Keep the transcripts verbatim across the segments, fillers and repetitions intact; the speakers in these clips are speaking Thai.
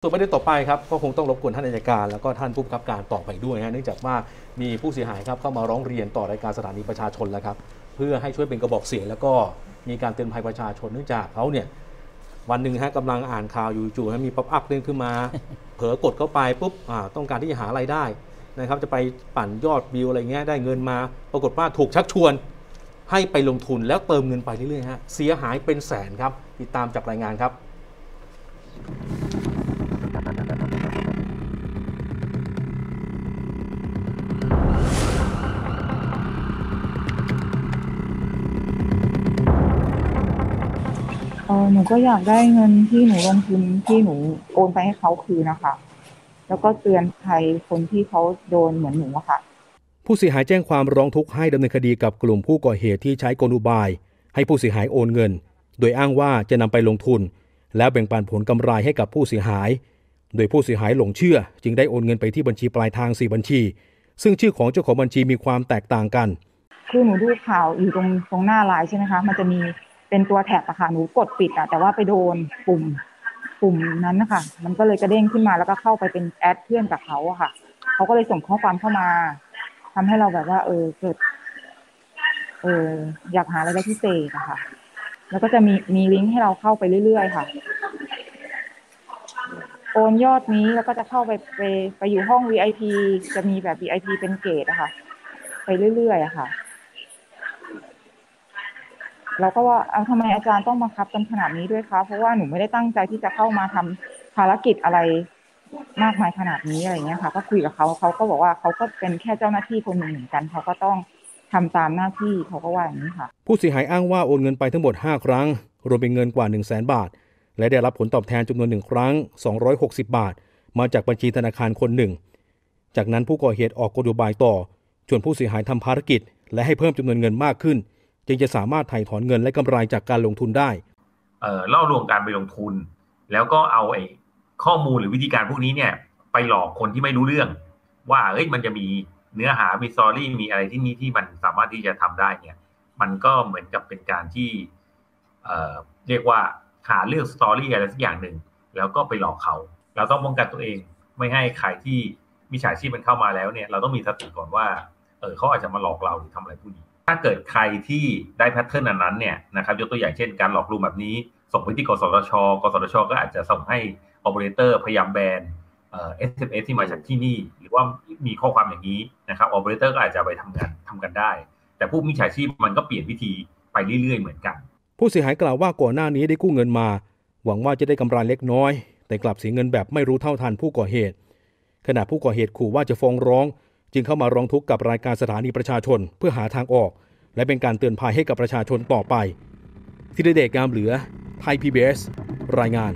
ส่วนประเด็นต่อไปครับก็คงต้องรบกวนท่านอัยการแล้วก็ท่านผู้บังคับการต่อไปด้วยนะเนื่องจากว่ามีผู้เสียหายครับเข้ามาร้องเรียนต่อรายการสถานีประชาชนแล้วครับเพื่อให้ช่วยเป็นกระบอกเสียงแล้วก็มีการเตือนภัยประชาชนเนื่องจากเขาเนี่ยวันหนึ่งฮะกำลังอ่านข่าวอยู่จู่ๆมีป๊อปอัพเด้งขึ้นมา เผลอกดเข้าไปปุ๊บต้องการที่จะหารายได้นะครับจะไปปั่นยอดวิวอะไรเงี้ยได้เงินมาปรากฏว่าถูกชักชวนให้ไปลงทุนแล้วเติมเงินไปเรื่อยๆฮะเสียหายเป็นแสนครับติดตามจากรายงานครับหนูก็อยากได้เงินที่หนูลงทุนที่หนูโอนไปให้เขาคืนนะคะแล้วก็เตือนภัยคนที่เขาโดนเหมือนหนูอะค่ะผู้เสียหายแจ้งความร้องทุกข์ให้ดำเนินคดีกับกลุ่มผู้ก่อเหตุที่ใช้กลอุบายให้ผู้เสียหายโอนเงินโดยอ้างว่าจะนำไปลงทุนแล้วแบ่งปันผลกำไรให้กับผู้เสียหายโดยผู้เสียหายหลงเชื่อจึงได้โอนเงินไปที่บัญชีปลายทางสี่บัญชีซึ่งชื่อของเจ้าของบัญชีมีความแตกต่างกันคือหนูดูข่าวอยู่ตรงตรงหน้าไลน์ใช่ไหมคะมันจะมีเป็นตัวแท็บอะค่ะหนูกดปิดอะแต่ว่าไปโดนปุ่มปุ่มนั้นนะคะมันก็เลยกระเด้งขึ้นมาแล้วก็เข้าไปเป็นแอดเพื่อนกับเขาอะค่ะเขาก็เลยส่งข้อความเข้ามาทำให้เราแบบว่าเออเกิดเอออยากหารายได้พิเศษอะค่ะแล้วก็จะมีมีลิงก์ให้เราเข้าไปเรื่อยๆค่ะโอนยอดนี้แล้วก็จะเข้าไปไปไปอยู่ห้อง วี ไอ พี จะมีแบบ วี ไอ พี เป็นเกรดอะค่ะไปเรื่อยๆอะค่ะเราก็ว่าเอาทำไมอาจารย์ต้องบังคับกันขนาดนี้ด้วยคะเพราะว่าหนูไม่ได้ตั้งใจที่จะเข้ามาทำภารกิจอะไรมากมายขนาดนี้อะไรเงี้ยค่ะก็คุยกับเขาเขาก็บอกว่าเขาก็เป็นแค่เจ้าหน้าที่คนหนึ่งเหมือนกันเขาก็ต้องทำตามหน้าที่เขาก็ว่าอย่างนี้ค่ะผู้เสียหายอ้างว่าโอนเงินไปทั้งหมดห้าครั้งรวมเป็นเงินกว่า หนึ่งแสน บาทและได้รับผลตอบแทนจำนวนหนึ่งครั้งสองร้อยหกสิบบาทมาจากบัญชีธนาคารคนหนึ่งจากนั้นผู้ก่อเหตุออกกลอุบายต่อชวนผู้เสียหายทำภารกิจและให้เพิ่มจำนวนเงินมากขึ้นจึงจะสามารถไถ่ถอนเงินและกำไรจากการลงทุนได้เอ่อล่อลวงการไปลงทุนแล้วก็เอาไอ้ข้อมูลหรือวิธีการพวกนี้เนี่ยไปหลอกคนที่ไม่รู้เรื่องว่าเอ้ยมันจะมีเนื้อหามีสตอรี่มีอะไรที่นี้ที่มันสามารถที่จะทำได้เนี่ยมันก็เหมือนกับเป็นการที่เอ่อเรียกว่าหาเรื่องสตอรี่อะไรสักอย่างหนึ่งแล้วก็ไปหลอกเขาเราต้องป้องกันตัวเองไม่ให้ใครที่มิจฉาชีพมันเข้ามาแล้วเนี่ยเราต้องมีสติก่อนว่าเออเขาอาจจะมาหลอกเราหรือทำอะไรพวกนี้ถ้าเกิดใครที่ได้แพทเทิร์นนั้นเนี่ยนะครับยกตัวอย่างเช่นการหลอกลวงแบบนี้ส่งไปที่กสทช.กสทช.ก็อาจจะส่งให้ออเปอเรเตอร์พยายามแบนเอ่อ เอส เอ็ม เอส ที่มาจากที่นี่หรือว่ามีข้อความอย่างนี้นะครับออเปอเรเตอร์ก็อาจจะไปทำกันทำกันได้แต่ผู้มิจฉาชีพมันก็เปลี่ยนวิธีไปเรื่อยๆเหมือนกันผู้เสียหายกล่าวว่าก่อนหน้านี้ได้กู้เงินมาหวังว่าจะได้กำไรเล็กน้อยแต่กลับเสียเงินแบบไม่รู้เท่าทันผู้ก่อเหตุขณะผู้ก่อเหตุขู่ว่าจะฟ้องร้องจึงเข้ามาร้องทุกข์กับรายการสถานีประชาชนเพื่อหาทางออกและเป็นการเตือนภัยให้กับประชาชนต่อไปธีรเดช งามเหลือไทย พี บี เอส รายงาน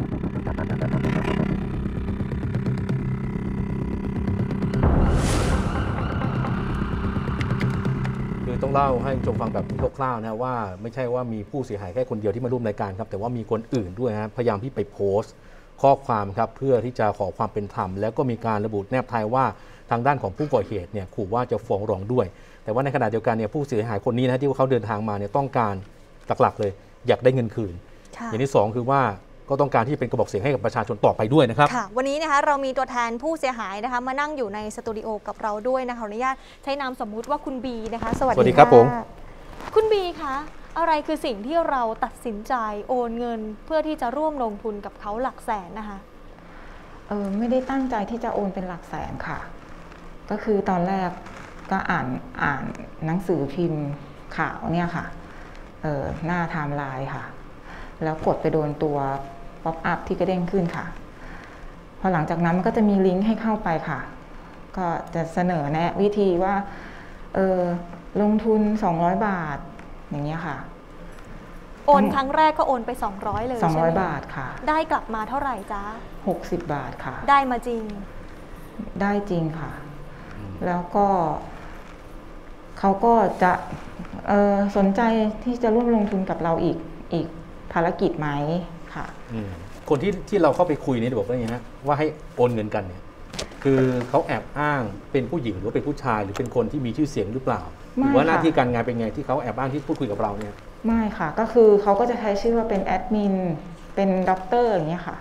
คือต้องเล่าให้ชมฟังแบบคร่าวๆนะว่าไม่ใช่ว่ามีผู้เสียหายแค่คนเดียวที่มาร่วมรายการครับแต่ว่ามีคนอื่นด้วยนะพยายามที่ไปโพสต์ข้อความครับเพื่อที่จะขอความเป็นธรรมแล้วก็มีการระบุแนบท้ายว่าทางด้านของผู้ก่อเหตุเนี่ยขู่ว่าจะฟ้องร้องด้วยแต่ว่าในขณะเดียวกันเนี่ยผู้เสียหายคนนี้นะที่เขาเดินทางมาเนี่ยต้องการหลักๆเลยอยากได้เงินคืนอย่างที่สองคือว่าก็ต้องการที่เป็นกระบอกเสียงให้กับประชาชนต่อไปด้วยนะครับค่ะวันนี้นะคะเรามีตัวแทนผู้เสียหายนะคะมานั่งอยู่ในสตูดิโอกับเราด้วยนะคะขออนุญาตใช้นามสมมุติว่าคุณบีนะคะสวัสดีครับผมคุณบีคะอะไรคือสิ่งที่เราตัดสินใจโอนเงินเพื่อที่จะร่วมลงทุนกับเขาหลักแสนนะคะเออไม่ได้ตั้งใจที่จะโอนเป็นหลักแสนค่ะก็คือตอนแรกก็อ่านอ่านหนังสือพิมพ์ข่าวเนี่ยค่ะเออหน้าไทม์ไลน์ค่ะแล้วกดไปโดนตัวป๊อปอัพที่กระเด้งขึ้นค่ะพอหลังจากนั้นมันก็จะมีลิงก์ให้เข้าไปค่ะก็จะเสนอแนะวิธีว่าเออลงทุนสองร้อยบาทอย่างเงี้ยค่ะโอนครั้งแรกก็โอนไปสองร้อยเลยสองร้อยบาทค่ะได้กลับมาเท่าไหร่จ๊ะหกสิบบาทค่ะได้มาจริงได้จริงค่ะแล้วก็เขาก็จะเออสนใจที่จะร่วมลงทุนกับเราอีกอีกภารกิจไหมค่ะคนที่ที่เราเข้าไปคุยนี่บอกว่าอย่างนี้นะว่าให้โอนเงินกันเนี่ยคือเขาแอบอ้างเป็นผู้หญิงหรือเป็นผู้ชายหรือเป็นคนที่มีชื่อเสียงหรือเปล่าหรือว่าหน้าที่การงานเป็นไงที่เขาแอบอ้างที่พูดคุยกับเราเนี่ยไม่ค่ะก็คือเขาก็จะใช้ชื่อว่าเป็นแอดมินเป็นด็อกเตอร์อย่างเงี้ยค่ะ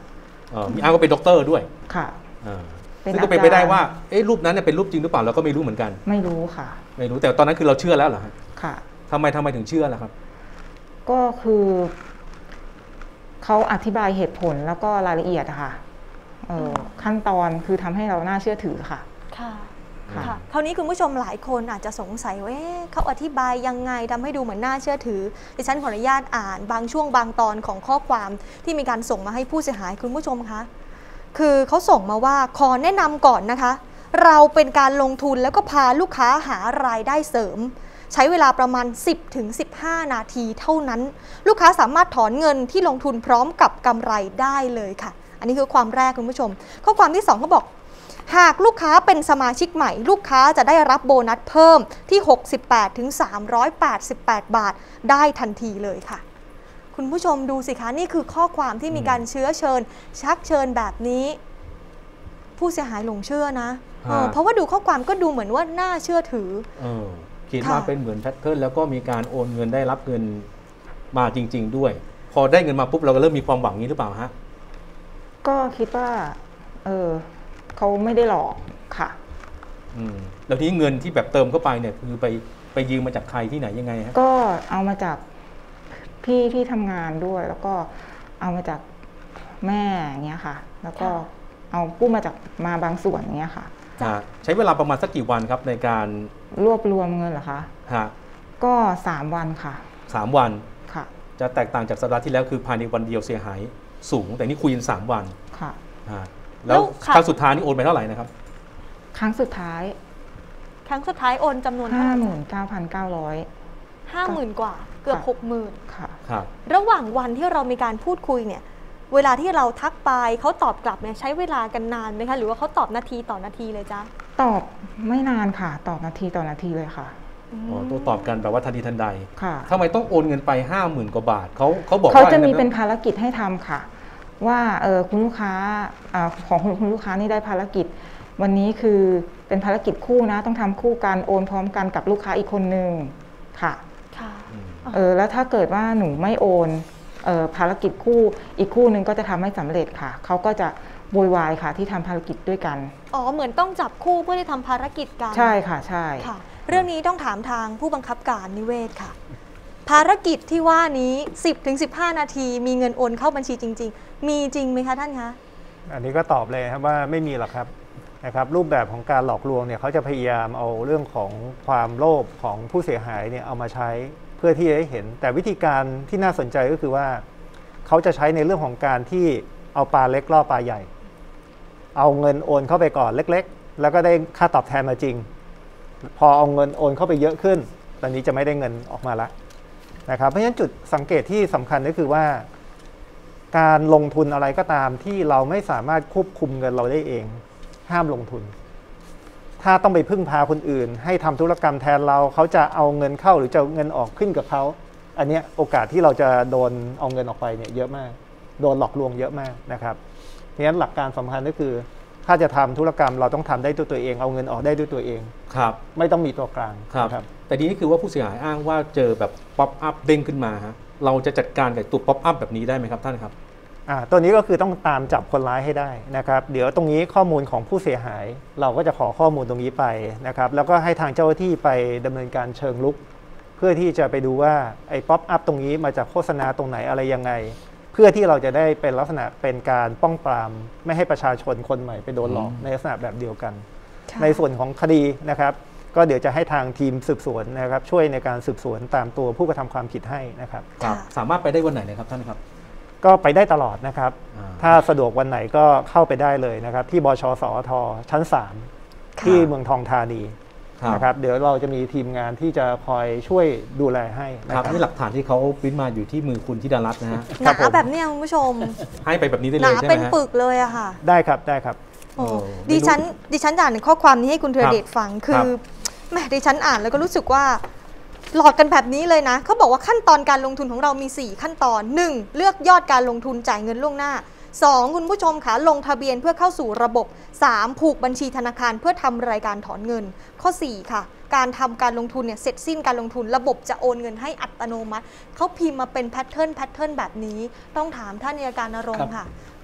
เอ่อมีอ้างว่าเป็นด็อกเตอร์ด้วยค่ะอ่าเป็นซึ่งก็เป็นไปได้ว่าเอ๊ะรูปนั้นเนี่ยเป็นรูปจริงหรือเปล่าเราก็ไม่รู้เหมือนกันไม่รู้ค่ะไม่รู้แต่ตอนนั้นคือเราเชื่อแล้วเหรอฮะค่ะทำไมทำไมถึงเชื่อล่ะครับก็คือเขาอธิบายเหตุผลแล้วก็รายละเอียดอะค่ะเอ่อขั้นตอนคือทำให้เราน่าเชื่อถือค่ะค่ะค่ะค่ะคราวนี้คุณผู้ชมหลายคนอาจจะสงสัยว่าเอ๊ะเขาอธิบายยังไงทำให้ดูเหมือนน่าเชื่อถือดิฉันขออนุญาตอ่านบางช่วงบางตอนของข้อความที่มีการส่งมาให้ผู้เสียหายคุณผู้ชมคะคือเขาส่งมาว่าขอแนะนำก่อนนะคะ เราเป็นการลงทุนแล้วก็พาลูกค้าหารายได้เสริม ใช้เวลาประมาณ สิบถึงสิบห้า นาทีเท่านั้น ลูกค้าสามารถถอนเงินที่ลงทุนพร้อมกับกำไรได้เลยค่ะ อันนี้คือความแรกคุณผู้ชมข้อความที่สองเขาบอกหากลูกค้าเป็นสมาชิกใหม่ลูกค้าจะได้รับโบนัสเพิ่มที่ หกสิบแปดถึงสามร้อยแปดสิบแปด บาทได้ทันทีเลยค่ะคุณผู้ชมดูสิคะนี่คือข้อความที่มีการเชื้อเชิญชักเชิญแบบนี้ผู้เสียหายหลงเชื่อนะเออเพราะว่าดูข้อความก็ดูเหมือนว่าน่าเชื่อถือเออคิดว่าเป็นเหมือนแพทเทิร์นแล้วก็มีการโอนเงินได้รับเงินมาจริง ๆ ด้วย พอได้เงินมาปุ๊บเราก็เริ่มมีความหวังนี้หรือเปล่าฮะก็คิดว่าเออเขาไม่ได้หลอกค่ะอืมแล้วทีนี้เงินที่แบบเติมเข้าไปเนี่ยคือไปไปยืมมาจากใครที่ไหนยังไงฮะก็เอามาจากพี่ที่ทำงานด้วยแล้วก็เอามาจากแม่อย่างเงี้ยค่ะแล้วก็เอากู้มาจากมาบางส่วนอย่างเงี้ยค่ะใช้เวลาประมาณสักกี่วันครับในการรวบรวมเงินเหรอคะฮะก็สามวันค่ะสามวันค่ะจะแตกต่างจากสัปดาห์ที่แล้วคือภายในวันเดียวเสียหายสูงแต่นี่คุยกันสามวันค่ะฮะแล้วครั้งสุดท้ายนี่โอนไปเท่าไหร่นะครับครั้งสุดท้ายครั้งสุดท้ายโอนจำนวนห้าหมื่นเก้าพันเก้าร้อยห้าหมื่นกว่าเกือบหกหมื่นค่ะครับระหว่างวันที่เรามีการพูดคุยเนี่ยเวลาที่เราทักไปเขาตอบกลับเนี่ยใช้เวลากันนานไหมคะหรือว่าเขาตอบนาทีต่อนาทีเลยจ๊ะตอบไม่นานค่ะตอบนาทีต่อนาทีเลยค่ะอ๋อตัวตอบกันแบบว่าทันทีทันใดค่ะทำไมต้องโอนเงินไปห้าหมื่นกว่าบาทเขาเขาบอกว่าเขาจะมีเป็นภารกิจให้ทำค่ะว่าเออคุณลูกค้าอของคุณลูกค้านี่ได้ภารกิจวันนี้คือเป็นภารกิจคู่นะต้องทำคู่กันโอนพร้อมกันกับลูกค้าอีกคนนึงค่ะค่ะเออแล้วถ้าเกิดว่าหนูไม่โอนเออภารกิจคู่อีกคู่นึงก็จะทำให้สำเร็จค่ะเขาก็จะโวยวายค่ะที่ทำภารกิจด้วยกันอ๋อเหมือนต้องจับคู่เพื่อที่ทำภารกิจกันใช่ค่ะใช่ค่ะเรื่องนี้ต้องถามทางผู้บังคับการนิเวศค่ะภารกิจที่ว่านี้ สิบถึงสิบห้า นาทีมีเงินโอนเข้าบัญชีจริงๆมีจริงไหมคะท่านคะอันนี้ก็ตอบเลยครับว่าไม่มีหรอกครับนะครับรูปแบบของการหลอกลวงเนี่ยเขาจะพยายามเอาเรื่องของความโลภของผู้เสียหายเนี่ยเอามาใช้เพื่อที่จะให้เห็นแต่วิธีการที่น่าสนใจก็คือว่าเขาจะใช้ในเรื่องของการที่เอาปลาเล็กล่อปลาใหญ่เอาเงินโอนเข้าไปก่อนเล็กๆแล้วก็ได้ค่าตอบแทนมาจริงพอเอาเงินโอนเข้าไปเยอะขึ้นตอนนี้จะไม่ได้เงินออกมาละนะครับเพราะฉะนั้นจุดสังเกตที่สำคัญก็คือว่าการลงทุนอะไรก็ตามที่เราไม่สามารถควบคุมเงินเราได้เองห้ามลงทุนถ้าต้องไปพึ่งพาคนอื่นให้ทำธุรกรรมแทนเราเขาจะเอาเงินเข้าหรือจะเอาเงินออกขึ้นกับเขาอันนี้โอกาสที่เราจะโดนเอาเงินออกไปเนี่ยเยอะมากโดนหลอกลวงเยอะมากนะครับเพราะฉะนั้นหลักการสำคัญก็คือถ้าจะทำธุรกรรมเราต้องทำได้ด้วยตัวเองเอาเงินออกได้ด้วยตัวเองครับไม่ต้องมีตัวกลางครับแต่ดีนี่คือว่าผู้เสียหายอ้างว่าเจอแบบป๊อปอัพเด้งขึ้นมาฮะเราจะจัดการกับตัวป๊อปอัพแบบนี้ได้ไหมครับท่านครับอ่าตัวนี้ก็คือต้องตามจับคนร้ายให้ได้นะครับเดี๋ยวตรงนี้ข้อมูลของผู้เสียหายเราก็จะขอข้อมูลตรงนี้ไปนะครับแล้วก็ให้ทางเจ้าหน้าที่ไปดำเนินการเชิงลุกเพื่อที่จะไปดูว่าไอ้ป๊อปอัพตรงนี้มาจากโฆษณาตรงไหนอะไรยังไงเพื่อที่เราจะได้เป็นลักษณะเป็นการป้องปรามไม่ให้ประชาชนคนใหม่ไปโดนหลอกในลักษณะแบบเดียวกันในส่วนของคดีนะครับก็เดี๋ยวจะให้ทางทีมสืบสวนนะครับช่วยในการสืบสวนตามตัวผู้กระทำความผิดให้นะครับสามารถไปได้วันไหนนะครับท่านครับก็ไปได้ตลอดนะครับถ้าสะดวกวันไหนก็เข้าไปได้เลยนะครับที่บช.สอท.ชั้นสามที่เมืองทองธานีนะครับเดี๋ยวเราจะมีทีมงานที่จะคอยช่วยดูแลให้นะครับนี่หลักฐานที่เขาปริ้นมาอยู่ที่มือคุณธิดารัตน์นะฮะหนาแบบนี้คุณผู้ชมให้ไปแบบนี้ได้เลยใช่ไหมหนาเป็นปึกเลยอะค่ะได้ครับได้ครับดิฉันดิฉันอ่านข้อความนี้ให้คุณเทเดชฟังคือแหมดิฉันอ่านแล้วก็รู้สึกว่าหลอกกันแบบนี้เลยนะเขาบอกว่าขั้นตอนการลงทุนของเรามีสี่ขั้นตอน หนึ่ง เลือกยอดการลงทุนจ่ายเงินล่วงหน้า สอง คุณผู้ชมคะลงทะเบียนเพื่อเข้าสู่ระบบ สาม ผูกบัญชีธนาคารเพื่อทำรายการถอนเงินข้อสี่ค่ะการทำการลงทุนเนี่ยเสร็จสิ้นการลงทุนระบบจะโอนเงินให้อัตโนมัติเขาพิมพ์มาเป็นแพทเทิร์นแพทเทิร์นแบบนี้ต้องถามท่านอัยการณรงค์ค่ะ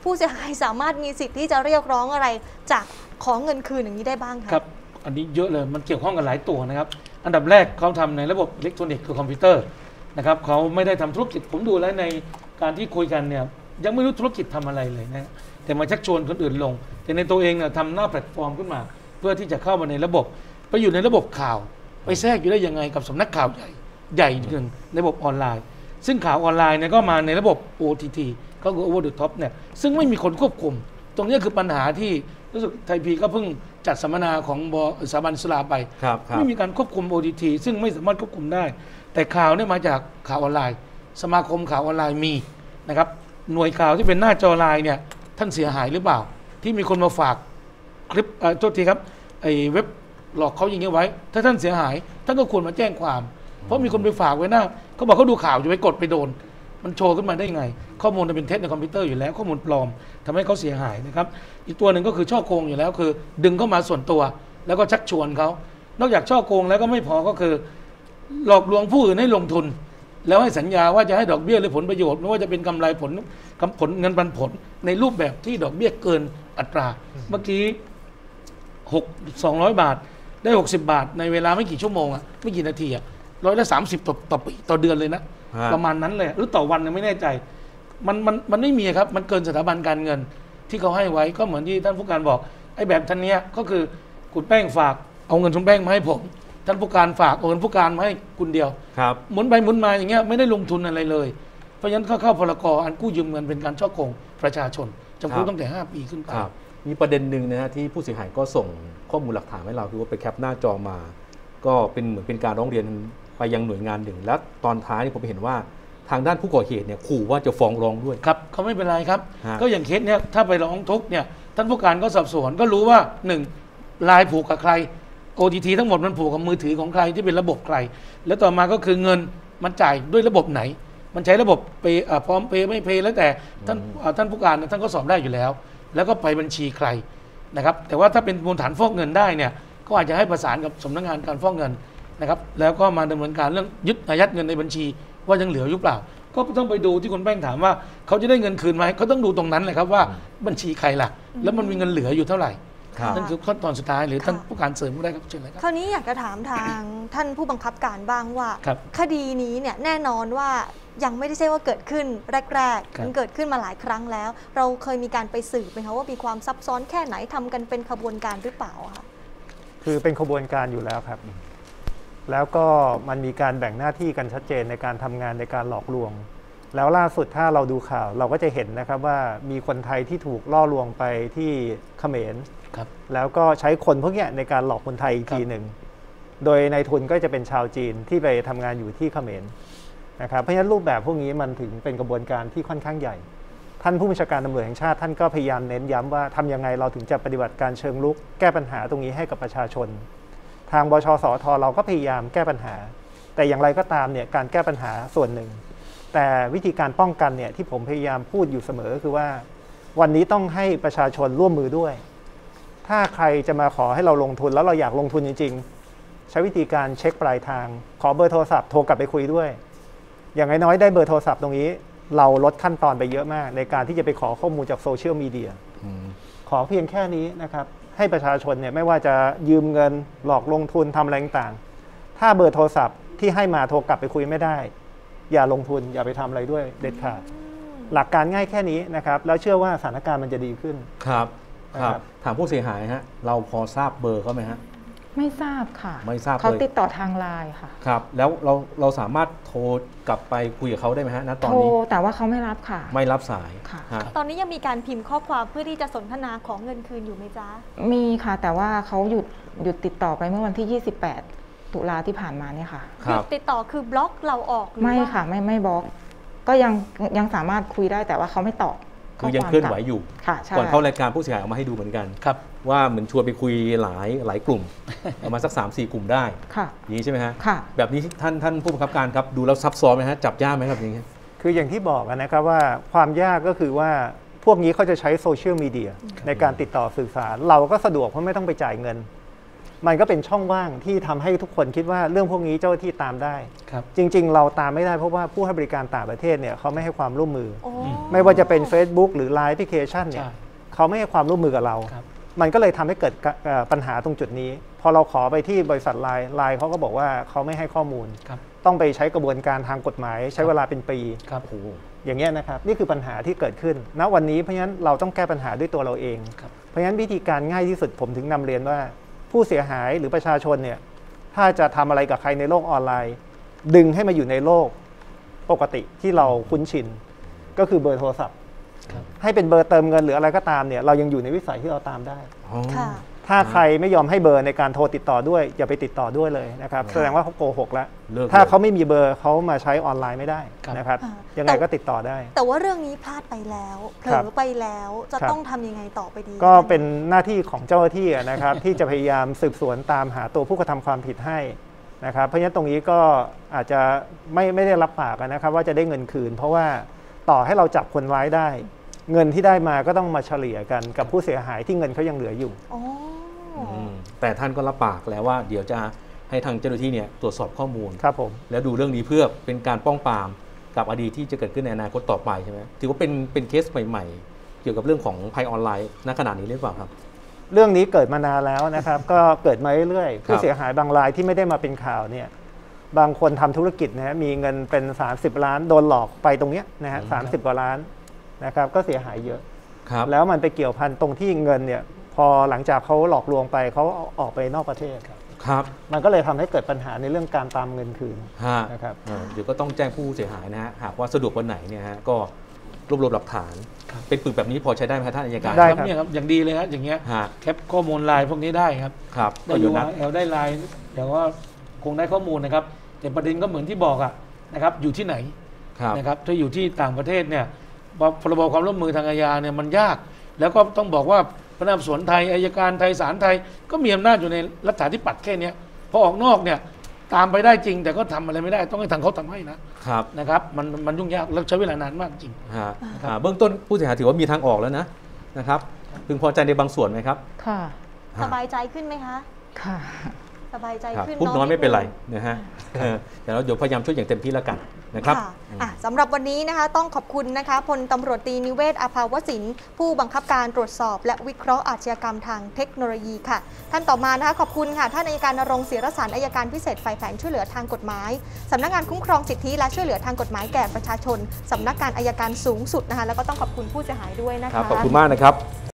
ผู้เสียหายสามารถมีสิทธิ์ที่จะเรียกร้องอะไรจากของเงินคืนอย่างนี้ได้บ้างคะครับอันนี้เยอะเลยมันเกี่ยวข้องกันหลายตัวนะครับอันดับแรกเขาทำในระบบอิเล็กทรอนิกส์คือคอมพิวเตอร์นะครับเขาไม่ได้ทำธุรกิจผมดูแล้วในการที่คุยกันเนี่ยยังไม่รู้ธุรกิจทำอะไรเลยนะแต่มาชักชวนคนอื่นลงแต่ในตัวเองเนี่ยทำหน้าแพลตฟอร์มขึ้นมาเพื่อที่จะเข้ามาในระบบไปอยู่ในระบบข่าวไปแทรกอยู่ได้ยังไงกับสำนักข่าวใหญ่ใหญ่หนึ่งระบบออนไลน์ซึ่งข่าวออนไลน์เนี่ยก็มาในระบบ โอ ที ที ก็คือ Over the Top เนี่ยซึ่งไม่มีคนควบคุมตรงนี้คือปัญหาที่รู้สึกไทยพีก็เพิ่งจัดสัมมนาของบสถาบันสุราไปไม่มีการควบคุม โอ ที ที ซึ่งไม่สามารถควบคุมได้แต่ข่าวเนี่ยมาจากข่าวออนไลน์สมาคมข่าวออนไลน์มีนะครับหน่วยข่าวที่เป็นหน้าจอไลน์เนี่ยท่านเสียหายหรือเปล่าที่มีคนมาฝากคลิปโทษทีครับไอ้เว็บหลอกเขาอย่างเงี้ยไว้ถ้าท่านเสียหายท่านก็ควรมาแจ้งความเพราะมีคนไปฝากไว้หน้าเขาบอกเขาดูข่าวจะไปกดไปโดนมันโชว์ขึ้นมาได้ไงข้อมูลมันเป็นเท็จในคอมพิวเตอร์อยู่แล้วข้อมูลปลอมทำให้เขาเสียหายนะครับอีกตัวหนึ่งก็คือช่อโกงอยู่แล้วคือดึงเข้ามาส่วนตัวแล้วก็ชักชวนเขานอกจากช่อโกงแล้วก็ไม่พอก็คือหลอกลวงผู้อื่นให้ลงทุนแล้วให้สัญญาว่าจะให้ดอกเบี้ยหรือผลประโยชน์ไม่ว่าจะเป็นกำไรผลผลเงินปันผลในรูปแบบที่ดอกเบี้ยเกินอัตราเมื่อกี้หกสองร้อยบาทได้หกสิบบาทในเวลาไม่กี่ชั่วโมงอะไม่กี่นาทีอะร้อยละสามสิบต่อต่อปีต่อเดือนเลยนะประมาณนั้นเลยหรือต่อวันยังไม่แน่ใจมันมันมันไม่มีครับมันเกินสถาบันการเงินที่เขาให้ไว้ก็เหมือนที่ท่านผู้การบอกไอ้แบบท่านเนี้ยก็คือคุณแป้งฝากเอาเงินคุณแป้งมาให้ผมท่านผู้การฝากเอาเงินผู้การมาให้คุณเดียวครับหมุนไปหมุนมาอย่างเงี้ยไม่ได้ลงทุนอะไรเลยเพราะฉะนั้นเข้าเข้าพรกอันกู้ยืมเงินเป็นการช่อโกงประชาชนจำคุกตั้งแต่ห้าปีขึ้นไปมีประเด็นหนึ่งนะฮะที่ผู้เสียหายก็ส่งข้อมูลหลักฐานให้เราคือว่าไปแคปหน้าจอมาก็เป็นเหมือนเป็นการร้องเรียนไปยังหน่วยงานหนึ่งและตอนท้ายผมเห็นว่าทางด้านผู้ก่อเหตุเนี่ยขู่ว่าจะฟ้องร้องด้วยครับเขาไม่เป็นไรครับก็อย่างเคสเนี่ยถ้าไปร้องทุกข์เนี่ยท่านผู้การก็สอบสวนก็รู้ว่าหนึ่งลายผูกกับใคร โอ ที ที ทั้งหมดมันผูกกับมือถือของใครที่เป็นระบบใครแล้วต่อมาก็คือเงินมันจ่ายด้วยระบบไหนมันใช้ระบบเปย์พร้อมเปย์ไม่เปย์แล้วแต่ท่านท่านผู้การท่านก็สอบได้อยู่แล้วแล้วก็ไปบัญชีใครนะครับแต่ว่าถ้าเป็นมูลฐานฟอกเงินได้เนี่ยก็อาจจะให้ประสานกับสำนักงานการฟอกเงินนะครับแล้วก็มาดำเนินการเรื่องยึดอายัดเงินในบัญชีว่ายังเหลืออยู่เปล่าก็ต้องไปดูที่คุณแป้งถามว่าเขาจะได้เงินคืนไหมเขาต้องดูตรงนั้นเลยครับว่าบัญชีใครล่ะแล้วมันมีเงินเหลืออยู่เท่าไหร่นั่นคือขั้นตอนสุดท้ายหรือท่านผู้การเสริมก็ได้ครับเชิญเลยครับคราวนี้อยากจะถามทางท่านผู้บังคับการบ้างว่าคดีนี้เนี่ยแน่นอนว่ายังไม่ได้ใช่ว่าเกิดขึ้นแรกๆมันเกิดขึ้นมาหลายครั้งแล้วเราเคยมีการไปสืบไหมคะว่ามีความซับซ้อนแค่ไหนทำกันเป็นขบวนการหรือเปล่าคะคือเป็นขบวนการอยู่แล้วครับแล้วก็มันมีการแบ่งหน้าที่กันชัดเจนในการทำงานในการหลอกลวงแล้วล่าสุดถ้าเราดูข่าวเราก็จะเห็นนะครับว่ามีคนไทยที่ถูกล่อลวงไปที่เขมรแล้วก็ใช้คนพวกนี้ในการหลอกคนไทยอีกทีหนึ่งโดยนายทุนก็จะเป็นชาวจีนที่ไปทำงานอยู่ที่เขมรนะครับเพราะฉะนั้นรูปแบบพวกนี้มันถึงเป็นกระบวนการที่ค่อนข้างใหญ่ท่านผู้บัญชาการตำรวจแห่งชาติท่านก็พยายามเน้นย้ำว่าทำยังไงเราถึงจะปฏิบัติการเชิงรุกแก้ปัญหาตรงนี้ให้กับประชาชนทางบชสทเราก็พยายามแก้ปัญหาแต่อย่างไรก็ตามเนี่ยการแก้ปัญหาส่วนหนึ่งแต่วิธีการป้องกันเนี่ยที่ผมพยายามพูดอยู่เสมอคือว่าวันนี้ต้องให้ประชาชนร่วมมือด้วยถ้าใครจะมาขอให้เราลงทุนแล้วเราอยากลงทุนจริงๆใช้วิธีการเช็คปลายทางขอเบอร์โทรศัพท์โทรกลับไปคุยด้วยอย่างน้อยๆได้เบอร์โทรศัพท์ตรงนี้เราลดขั้นตอนไปเยอะมากในการที่จะไปขอข้อมูลจากโซเชียลมีเดียขอเพียงแค่นี้นะครับให้ประชาชนเนี่ยไม่ว่าจะยืมเงินหลอกลงทุนทำอะไรต่างๆถ้าเบอร์โทรศัพท์ที่ให้มาโทรกลับไปคุยไม่ได้อย่าลงทุนอย่าไปทำอะไรด้วยเด็ดขาดหลักการง่ายแค่นี้นะครับแล้วเชื่อว่าสถานการณ์มันจะดีขึ้นครับครับถามผู้เสียหายฮะเราพอทราบเบอร์เขาไหมฮะไม่ทราบค่ะไม่ทราบเขาติดต่อทางไลน์ค่ะครับแล้วเราเราสามารถโทรกลับไปคุยกับเขาได้ไหมฮะณตอนนี้โทรแต่ว่าเขาไม่รับค่ะไม่รับสายค่ะตอนนี้ยังมีการพิมพ์ข้อความเพื่อที่จะสนทนาของเงินคืนอยู่ไหมจ๊ะมีค่ะแต่ว่าเขาหยุดหยุดติดต่อไปเมื่อวันที่ยี่สิบแปดตุลาที่ผ่านมาเนี่ยค่ะหยุดติดต่อคือบล็อกเราออกไม่ค่ะไม่ไม่บล็อกก็ยังยังสามารถคุยได้แต่ว่าเขาไม่ตอบคือยังเคลื่อนไหวอยู่ก่อนเข้ารายการผู้เสียหายเอามาให้ดูเหมือนกันครับว่าเหมือนชวนไปคุยหลายหลายกลุ่มประมาณสัก สามสี่ กลุ่มได้ค่ะอย่างนี้ใช่ไหมฮะค่ะแบบนี้ท่านท่านผู้บังคับการครับดูแล้วซับซ้อนไหมฮะจับยากไหมครับอย่างนี้คืออย่างที่บอกนะครับว่าความยากก็คือว่าพวกนี้เขาจะใช้โซเชียลมีเดียในการติดต่อสื่อสารเราก็สะดวกเพราะไม่ต้องไปจ่ายเงินมันก็เป็นช่องว่างที่ทำให้ทุกคนคิดว่าเรื่องพวกนี้เจ้าหน้าที่ตามได้ครับจริงๆ เราตามไม่ได้เพราะว่าผู้ให้บริการต่างประเทศเนี่ยเขาไม่ให้ความร่วมมือโอ้ไม่ว่าจะเป็น Facebook หรือ ไลน์ แอปพลิเคชันเนี่ยใช่เขาไม่ให้ความร่วมมือกับเราครับมันก็เลยทำให้เกิดกะเอ่อปัญหาตรงจุดนี้ พอเราขอไปที่บริษัทไลน์ไลน์เขาก็บอกว่าเขาไม่ให้ข้อมูลครับต้องไปใช้กระบวนการทางกฎหมาย ใช้เวลาเป็นปีครับโอ้โหอย่างเงี้ยนะครับนี่คือปัญหาที่เกิดขึ้นณวันนี้เพราะฉะนั้นเราต้องแก้ปัญหาด้วยตัวเราเองครับเพราะฉะนั้นวิธีการง่ายที่สุดผมถึงนำเรียนว่าผู้เสียหายหรือประชาชนเนี่ยถ้าจะทำอะไรกับใครในโลกออนไลน์ ดึงให้มาอยู่ในโลกปกติที่เราคุ้นชินก็คือเบอร์โทรศัพท์ครับให้เป็นเบอร์เติมเงินหรืออะไรก็ตามเนี่ยเรายังอยู่ในวิสัยที่เราตามได้อ๋อค่ะถ้าใครไม่ยอมให้เบอร์ในการโทรติดต่อด้วยอย่าไปติดต่อด้วยเลยนะครับค่ะแสดงว่าเขาโกหกแล้วเลิกถ้าเลยเขาไม่มีเบอร์เขามาใช้ออนไลน์ไม่ได้ครับนะครับอ่ายังไงก็ติดต่อได้แต่ว่าเรื่องนี้พลาดไปแล้วเผลครับอไปแล้วจะครับต้องทำยังไงต่อไปดีก็เป็นหน้าที่ของเจ้าหน้าที่นะครับ ที่จะพยายามสืบสวนตามหาตัวผู้กระทำความผิดให้นะครับเพราะฉะนั้นตรงนี้ก็อาจจะไม่ไม่ได้รับปากนะครับว่าจะได้เงินคืน เพราะว่าต่อให้เราจับคนร้ายได้ เงินที่ได้มาก็ต้องมาเฉลี่ยกันกับผู้เสียหายที่เงินเขายังเหลืออยู่โอ้อืมแต่ท่านก็รับปากแล้วว่าเดี๋ยวจะให้ทางเจ้าหน้าที่เนี่ยตรวจสอบข้อมูลครับผมแล้วดูเรื่องนี้เพื่อเป็นการป้องปรามกับอดีตที่จะเกิดขึ้นในอนาคตต่อไปใช่ไหมถือว่าเป็นเป็นเคสใหม่ๆ เกี่ยวกับเรื่องของภัยออนไลน์ณขณะนี้หรือเปล่าครับเรื่องนี้เกิดมานานแล้วนะครับ ก็เกิดมาเรื่อยๆครับผู้เสียหายบางรายที่ไม่ได้มาเป็นข่าวเนี่ยบางคนทำธุรกิจนะฮะมีเงินเป็น สามสิบ ล้านโดนหลอกไปตรงเนี้ยนะฮะสามสิบกว่าล้านนะครับก็เสียหายเยอะครับแล้วมันไปเกี่ยวพันตรงที่เงินเนี่ยพอหลังจากเขาหลอกลวงไปเขาเอาออกไปนอกประเทศครับมันก็เลยทำให้เกิดปัญหาในเรื่องการตามเงินคืนฮะนะครับเออเดี๋ยวก็ต้องแจ้งผู้เสียหายนะฮะหากว่าสะดวกวันไหนเนี่ยฮะก็รวบรวมหลักฐานครับเป็นปึกแบบนี้พอใช้ได้ไหมครับท่านอัยการได้ครับเนี่ยครับอย่างดีเลยครับอย่างเงี้ยฮะแคปข้อมูลไลน์พวกนี้ได้ครับครับได้ก็อยูยู่อานะร์แอลได้ไลน์เดี๋ยวว่าคงได้ข้อมูลนะครับ แต่ประเด็นก็เหมือนที่บอกอะนะครับอยู่ที่ไหนครับนะครับถ้าอยู่ที่ต่างประเทศเนี่ยพรบความร่วมมือทางอาญาเนี่ยมันยาก แล้วก็ต้องบอกว่าพนักงานสอบสวนไทยอัยการไทยศาลไทยก็มีอำนาจอยู่ในรัฐาธิปัตย์แค่เนี้ยพอออกนอกเนี่ยตามไปได้จริง แต่ก็ทำอะไรไม่ได้ต้องให้ทางเขาทำให้นะครับ นะครับมันมันยุ่งยากแล้วใช้เวลานานมากจริงฮะอ่าเบื้องต้นผู้เสียหายถือว่ามีทางออกแล้วนะนะครับพึงพอใจในบางส่วนไหมครับค่ะสบายใจขึ้นไหมคะค่ะสบายใจครับขึ้นพูดเนาะน้อยไม่เป็นไรพี่นะฮะเออเดี๋ยวเราเดี๋ยวพยายามช่วยอย่างเต็มที่แล้วกันนะครับค่ะอ่ะสำหรับวันนี้นะคะต้องขอบคุณนะคะพลตำรวจตรีนิเวศอาภาวสินผู้บังคับการตรวจสอบ และวิเคราะห์อาชญากรรมทางเทคโนโลยีค่ะ ท่านต่อมานะคะขอบคุณค่ะท่านอัยการณรงค์ศิรสารอัยการพิเศษฝ่ายแผนช่วยเหลือทางกฎหมายสำนักงานคุ้มครองสิทธิและช่วยเหลือทางกฎหมายแก่ประชาชนสำนักงานอัยการสูงสุดนะคะแล้วก็ต้องขอบคุณผู้เสียหายด้วยนะครัคะบขอบคุณมากนะครับ